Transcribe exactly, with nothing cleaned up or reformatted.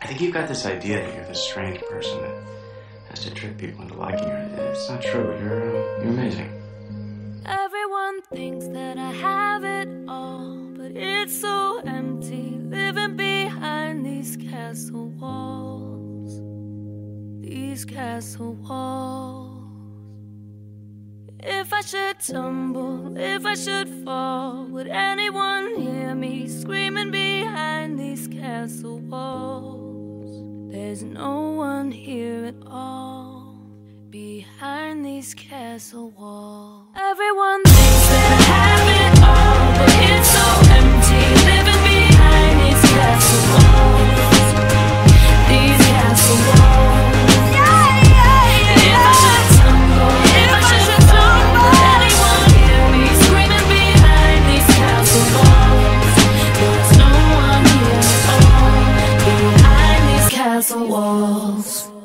I think you've got this idea that you're this strange person that has to trick people into liking you. It's not true. You're, uh, you're amazing. Everyone thinks that I have it all, but it's so empty living behind these castle walls. These castle walls. If I should tumble, if I should fall, would anyone hear me screaming behind these castle walls? There's no one here at all behind these castle walls. Everyone thinks that I have it all, but it's so empty living behind these castle walls. These castle walls. Castle walls.